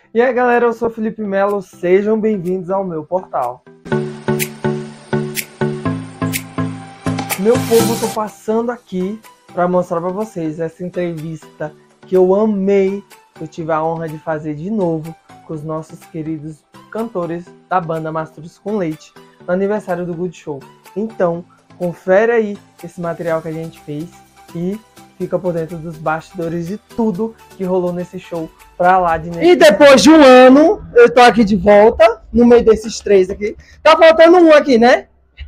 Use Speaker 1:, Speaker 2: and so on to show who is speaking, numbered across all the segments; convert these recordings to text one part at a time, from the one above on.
Speaker 1: E aí galera, eu sou Felipe Melo, sejam bem-vindos ao meu portal. Meu povo, tô passando aqui para mostrar para vocês essa entrevista que eu amei, que eu tive a honra de fazer de novo com os nossos queridos cantores da banda Mastruz com Leite, no aniversário do Good Show. Então, confere aí esse material que a gente fez e fica por dentro dos bastidores de tudo que rolou nesse show pra lá de Nesse.
Speaker 2: E depois de um ano, eu tô aqui de volta, no meio desses três aqui. Tá faltando um aqui, né?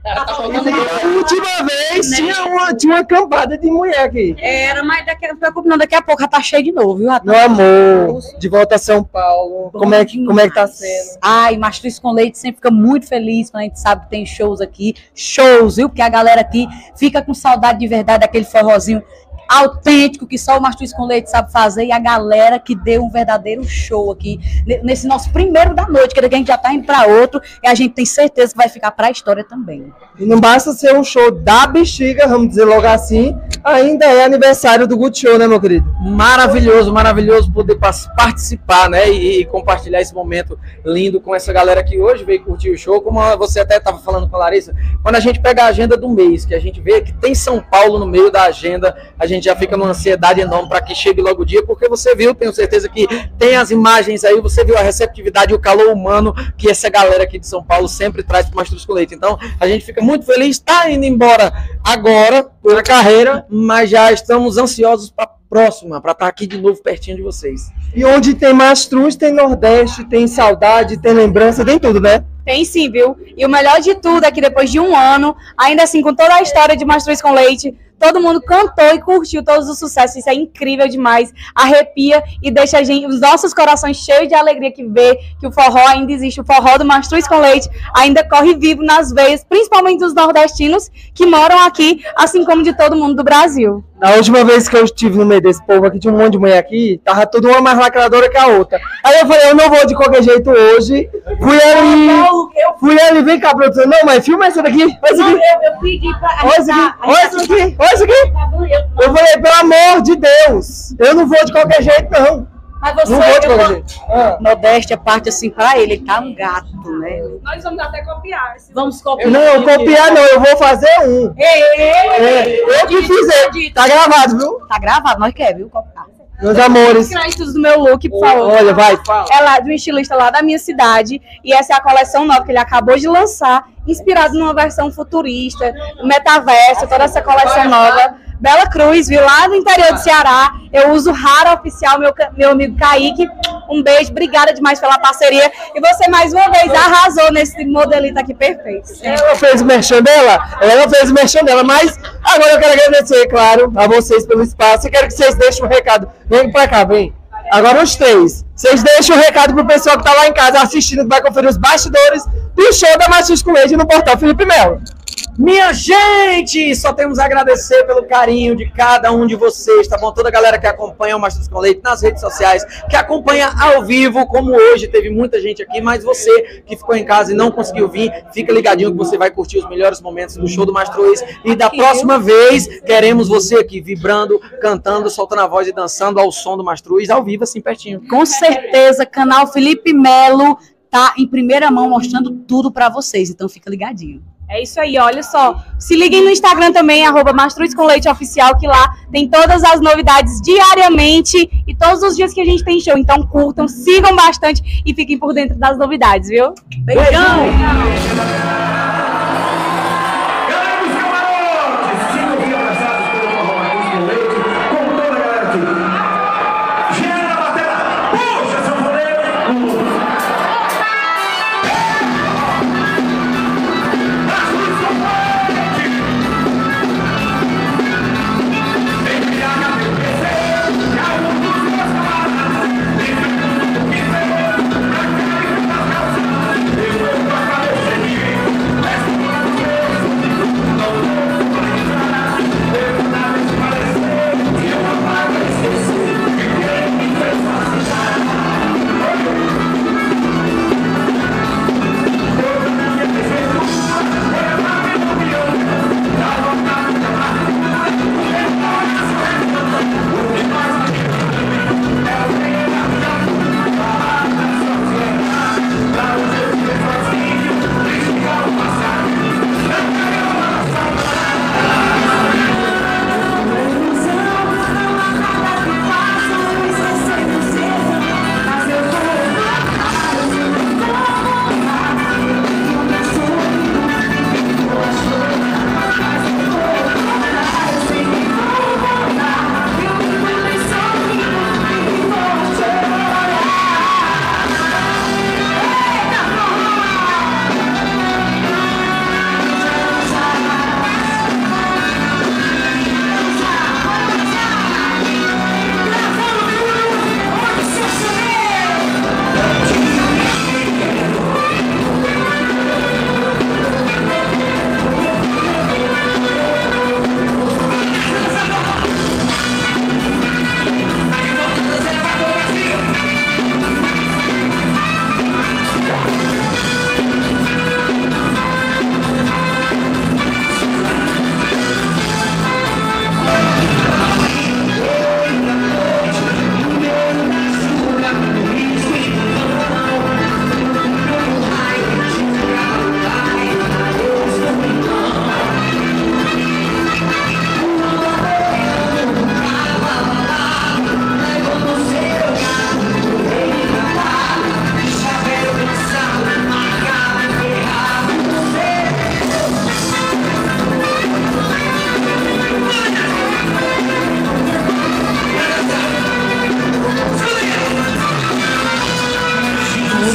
Speaker 2: A última vez tinha uma cambada de mulher aqui.
Speaker 3: Era, mas não preocupe não, daqui a pouco já tá cheio de novo, viu?
Speaker 2: Meu amor, de volta a São Paulo, como é que tá sendo?
Speaker 3: Ai, Mastruz com Leite sempre fica muito feliz quando a gente sabe que tem shows aqui. Shows, viu? Porque a galera aqui fica com saudade de verdade daquele forrozinho autêntico que só o Mastruz com Leite sabe fazer, e a galera que deu um verdadeiro show aqui nesse nosso primeiro da noite, que a gente já tá indo para outro, e a gente tem certeza que vai ficar para a história também.
Speaker 2: E não basta ser um show da bexiga, vamos dizer logo assim, ainda é aniversário do Good Show, né, meu querido?
Speaker 4: Maravilhoso, maravilhoso poder participar, né, e compartilhar esse momento lindo com essa galera que hoje veio curtir o show. Como você até estava falando com a Larissa, quando a gente pega a agenda do mês, que a gente vê que tem São Paulo no meio da agenda, a gente já fica numa ansiedade enorme para que chegue logo o dia, porque você viu, tenho certeza que tem as imagens aí, você viu a receptividade e o calor humano que essa galera aqui de São Paulo sempre traz para o Mastruz com Leite. Então, a gente fica muito feliz, está indo embora agora pela carreira, mas já estamos ansiosos para a próxima, para estar aqui de novo pertinho de vocês.
Speaker 2: E onde tem Mastruz, tem Nordeste, tem saudade, tem lembrança, tem tudo, né?
Speaker 3: Tem sim, viu? E o melhor de tudo é que depois de um ano, ainda assim, com toda a história de Mastruz com Leite, todo mundo cantou e curtiu todos os sucessos. Isso é incrível demais, arrepia e deixa os nossos corações cheios de alegria que vê que o forró ainda existe. O forró do Mastruz com Leite ainda corre vivo nas veias, principalmente dos nordestinos que moram aqui, assim como de todo mundo do Brasil.
Speaker 2: Na última vez que eu estive no meio desse povo aqui, tinha um monte de mulher aqui, tava toda uma mais lacradora que a outra. Aí eu falei, eu não vou de qualquer jeito hoje. Fui ali, vem cá, produção. Não, mas filma essa daqui. Olha isso aqui.
Speaker 3: Eu pedi pra...
Speaker 2: Olha isso aqui. Olha isso aqui. Olha isso aqui. Eu falei, pelo amor de Deus, eu não vou de qualquer jeito, não.
Speaker 3: Mas você,
Speaker 2: não vou de qualquer jeito.
Speaker 3: Nordeste é parte assim pra ele tá um gato, né?
Speaker 5: Nós vamos até copiar.
Speaker 3: Vamos copiar.
Speaker 2: Não, copiar não, eu vou fazer um. Eu que fizer. Tá gravado, viu?
Speaker 3: Tá gravado, nós queremos, viu? Copiar.
Speaker 2: Meus amores.
Speaker 3: Créditos do meu look, por favor.
Speaker 2: Olha, vai, fala.
Speaker 3: É lá de um estilista lá da minha cidade. E essa é a coleção nova que ele acabou de lançar, inspirado numa versão futurista, metaverso, toda essa coleção nova. Bela Cruz, viu? Lá no interior do Ceará. Eu uso Rara Oficial, meu amigo Kaique. Um beijo, obrigada demais pela parceria. E você, mais uma vez, arrasou nesse modelito aqui perfeito.
Speaker 2: Ela fez o merchan dela? Ela fez o merchan dela, mas agora eu quero agradecer, claro, a vocês pelo espaço. Eu quero que vocês deixem um recado. Vem pra cá, vem. Agora os três. Vocês deixam um recado pro pessoal que tá lá em casa assistindo, que vai conferir os bastidores do show da Mastruz com Leite no portal Felipe Melo.
Speaker 4: Minha gente, só temos a agradecer pelo carinho de cada um de vocês, tá bom? Toda a galera que acompanha o Mastruz com Leite nas redes sociais, que acompanha ao vivo, como hoje teve muita gente aqui, mas você que ficou em casa e não conseguiu vir, fica ligadinho que você vai curtir os melhores momentos do show do Mastruz. E da próxima vez, queremos você aqui vibrando, cantando, soltando a voz e dançando ao som do Mastruz, ao vivo, assim, pertinho.
Speaker 3: Com certeza, canal Felipe Melo tá em primeira mão mostrando tudo pra vocês, então fica ligadinho. É isso aí, olha só. Se liguem no Instagram também, @Mastruz com Leite Oficial, que lá tem todas as novidades diariamente e todos os dias que a gente tem show. Então curtam, sigam bastante e fiquem por dentro das novidades, viu? Beijão!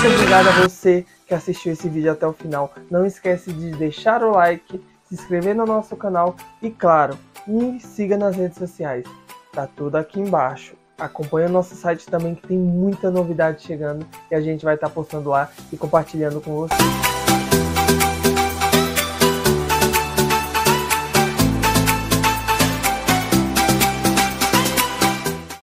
Speaker 1: Muito obrigado a você que assistiu esse vídeo até o final. Não esquece de deixar o like, se inscrever no nosso canal e, claro, me siga nas redes sociais. Tá tudo aqui embaixo. Acompanhe o nosso site também, que tem muita novidade chegando e a gente vai estar postando lá e compartilhando com você.